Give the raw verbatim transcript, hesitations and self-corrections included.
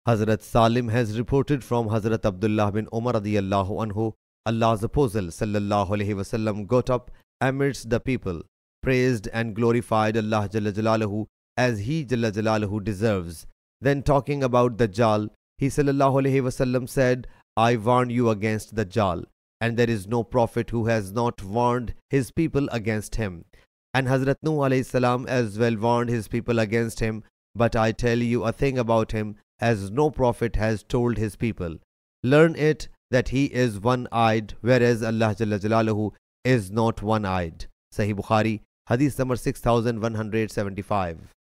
Hazrat Salim has reported from Hazrat Abdullah bin Umar radiyallahu anhu, Allah's Apostle sallallahu alaihi wasallam got up amidst the people, praised and glorified Allah Jalla Jalaluhu as He Jalla Jalaluhu deserves. Then talking about Dajjal, He sallallahu alaihi wasallam said, I warn you against Dajjal, and there is no prophet who has not warned his people against him. And Hazrat Nuh alayhi salam as well warned his people against him. But I tell you a thing about him, as no prophet has told his people. Learn it, that he is one-eyed, whereas Allah Jalla Jalaluhu is not one-eyed. Sahih Bukhari, Hadith number six thousand one hundred seventy-five.